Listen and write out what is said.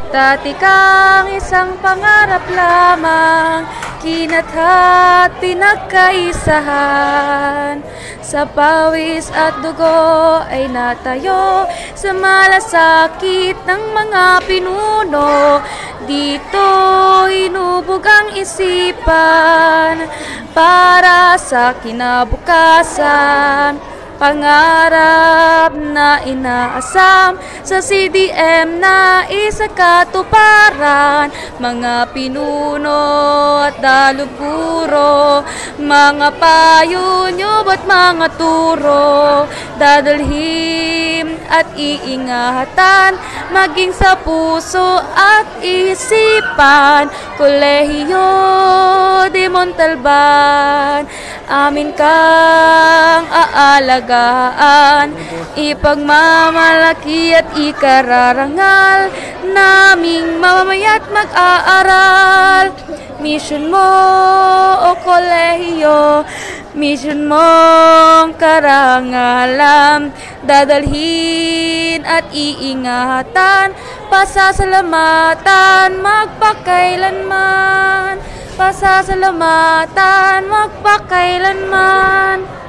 Dati kang isang pangarap lamang, kinathat pinagkaisahan. Sa pawis at dugo ay natayo sa malasakit ng mga pinuno. Dito hinubog ang isipan para sa kinabukasan. Pangarap na inaasam sa CDM na isa katuparan. Mga pinuno at daluburo, mga payo nyo ba't mga turo, dadalhin at iingatan maging sa puso at isipan. Kolehiyo de Montalban, amin kang aalagaan, ipagmamalaki at ikararangal, naming mamamaya't mag-aaral. Mission mo, o kolehiyo, mission mong karangalan, dadalhin at iingatan, pasasalamatan magpakailanman, pasasalamatan magpakailanman.